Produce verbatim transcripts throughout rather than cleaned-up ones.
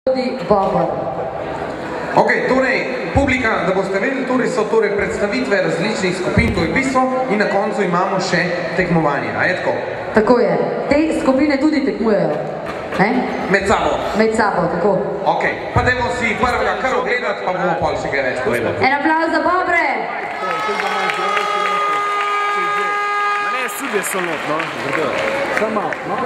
Bober. Ok, torej, publika, da boste vedeli, torej so torej predstavitve različnih skupin, to je bistvo, in na koncu imamo še tekmovanje, a je tako? Tako je. Te skupine tudi tekmujejo. Ne? Med sabo? Med sabo, tako. Ok, pa dajmo si prvega kar ogledati, pa bomo pol še kaj več povedali. En aplauz za Bobre! Ne, sudje so not, no? Samo, no?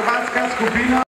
hrvatska skupina.